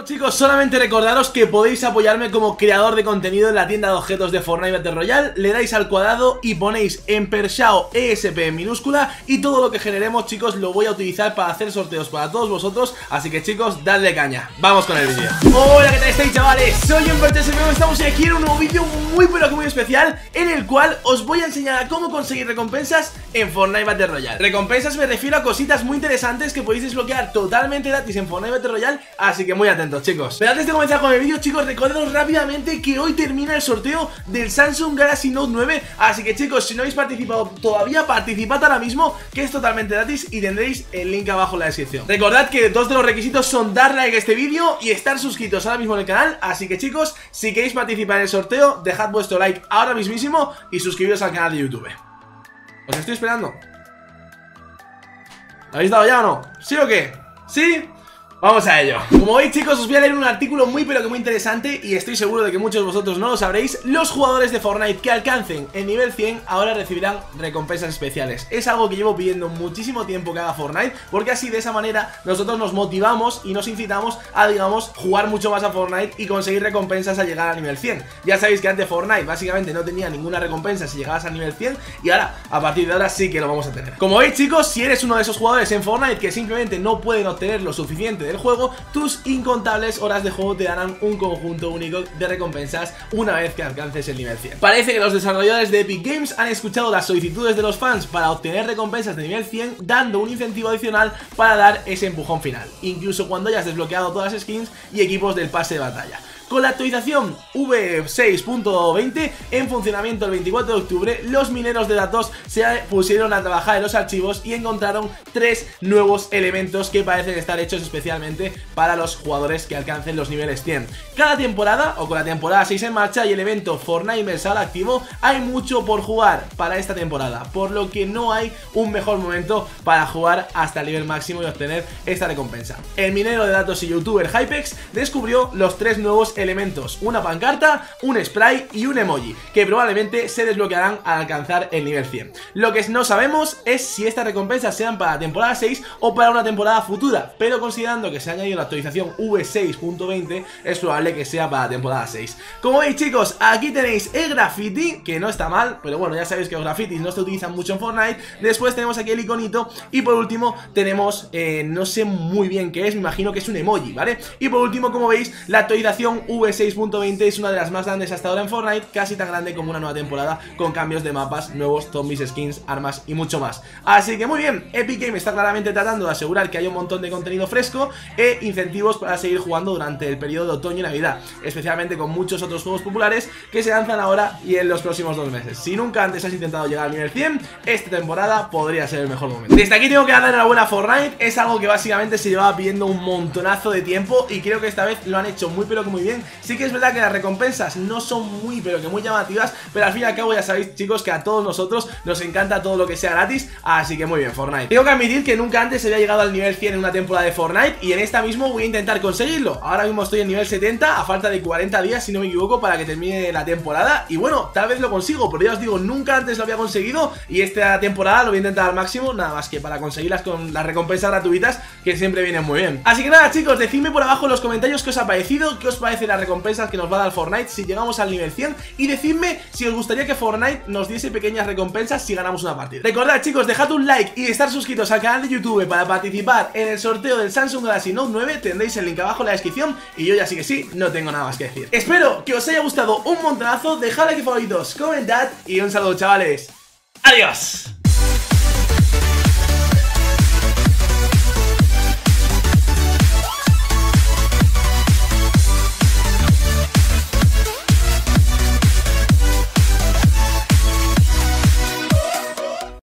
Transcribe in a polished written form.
chicos, solamente recordaros que podéis apoyarme como creador de contenido en la tienda de objetos de Fortnite Battle Royale. Le dais al cuadrado y ponéis Empershao ESP en minúscula y todo lo que generemos, chicos, lo voy a utilizar para hacer sorteos para todos vosotros. Así que, chicos, dadle caña. Vamos con el vídeo. Hola, ¿qué tal estáis, chavales? Soy Empershao, estamos aquí en un nuevo vídeo muy pero que muy especial, en el cual os voy a enseñar a cómo conseguir recompensas en Fortnite Battle Royale. Recompensas me refiero a cositas muy interesantes que podéis desbloquear totalmente gratis en Fortnite Battle Royale, así que muy atentos, chicos. Pero antes de comenzar con el vídeo, chicos, recordaros rápidamente que hoy termina el sorteo del Samsung Galaxy Note 9, así que, chicos, si no habéis participado todavía, participad ahora mismo, que es totalmente gratis y tendréis el link abajo en la descripción. Recordad que dos de los requisitos son dar like a este vídeo y estar suscritos ahora mismo en el canal, así que, chicos, si queréis participar en el sorteo, dejad vuestro like ahora mismísimo y suscribiros al canal de YouTube. Os estoy esperando. ¿Lo habéis dado ya o no? ¿Sí o qué? ¿Sí? Vamos a ello. Como veis, chicos, os voy a leer un artículo muy pero que muy interesante y estoy seguro de que muchos de vosotros no lo sabréis. Los jugadores de Fortnite que alcancen el nivel 100 ahora recibirán recompensas especiales. Es algo que llevo pidiendo muchísimo tiempo que haga Fortnite, porque así de esa manera nosotros nos motivamos y nos incitamos a, digamos, jugar mucho más a Fortnite y conseguir recompensas al llegar al nivel 100. Ya sabéis que antes Fortnite básicamente no tenía ninguna recompensa si llegabas al nivel 100 y ahora, a partir de ahora, sí que lo vamos a tener. Como veis, chicos, si eres uno de esos jugadores en Fortnite que simplemente no pueden obtener lo suficiente del juego, tus incontables horas de juego te darán un conjunto único de recompensas una vez que alcances el nivel 100. Parece que los desarrolladores de Epic Games han escuchado las solicitudes de los fans para obtener recompensas de nivel 100, dando un incentivo adicional para dar ese empujón final, incluso cuando hayas desbloqueado todas las skins y equipos del pase de batalla. Con la actualización V6.20 en funcionamiento el 24 de octubre, los mineros de datos se pusieron a trabajar en los archivos y encontraron 3 nuevos elementos que parecen estar hechos especialmente para los jugadores que alcancen los niveles 100. Cada temporada, o con la temporada 6 en marcha y el evento Fortnite Mensal activo, hay mucho por jugar para esta temporada, por lo que no hay un mejor momento para jugar hasta el nivel máximo y obtener esta recompensa. El minero de datos y youtuber Hypex descubrió los 3 nuevos elementos: una pancarta, un spray y un emoji, que probablemente se desbloquearán al alcanzar el nivel 100. Lo que no sabemos es si estas recompensas sean para la temporada 6 o para una temporada futura, pero considerando que se ha añadido la actualización V6.20, es probable que sea para la temporada 6. Como veis, chicos, aquí tenéis el graffiti, que no está mal, pero bueno, ya sabéis que los grafitis no se utilizan mucho en Fortnite. Después tenemos aquí el iconito y por último tenemos, no sé muy bien qué es, me imagino que es un emoji, ¿vale? Y por último, como veis, la actualización V6.20 es una de las más grandes hasta ahora en Fortnite, casi tan grande como una nueva temporada, con cambios de mapas, nuevos zombies, skins, armas y mucho más. Así que muy bien, Epic Games está claramente tratando de asegurar que haya un montón de contenido fresco e incentivos para seguir jugando durante el periodo de otoño y navidad, especialmente con muchos otros juegos populares que se lanzan ahora y en los próximos 2 meses. Si nunca antes has intentado llegar al nivel 100, esta temporada podría ser el mejor momento. Desde aquí tengo que dar enhorabuena a Fortnite, es algo que básicamente se llevaba pidiendo un montonazo de tiempo y creo que esta vez lo han hecho muy pero que muy bien. Sí que es verdad que las recompensas no son muy pero que muy llamativas, pero al fin y al cabo ya sabéis, chicos, que a todos nosotros nos encanta todo lo que sea gratis, así que muy bien, Fortnite. Tengo que admitir que nunca antes se había llegado al nivel 100 en una temporada de Fortnite y en esta mismo voy a intentar conseguirlo. Ahora mismo estoy en nivel 70 a falta de 40 días, si no me equivoco, para que termine la temporada y bueno, tal vez lo consigo, pero ya os digo, nunca antes lo había conseguido y esta temporada lo voy a intentar al máximo, nada más que para conseguirlas con las recompensas gratuitas, que siempre vienen muy bien. Así que nada, chicos, decidme por abajo en los comentarios qué os ha parecido, qué os parece la recompensas que nos va a dar Fortnite si llegamos al nivel 100 y decidme si os gustaría que Fortnite nos diese pequeñas recompensas si ganamos una partida. Recordad, chicos, dejad un like y estar suscritos al canal de YouTube para participar en el sorteo del Samsung Galaxy Note 9, tendréis el link abajo en la descripción y yo ya sí que sí, no tengo nada más que decir. Espero que os haya gustado un montonazo, dejad like y favoritos, comentad y un saludo, chavales. ¡Adiós!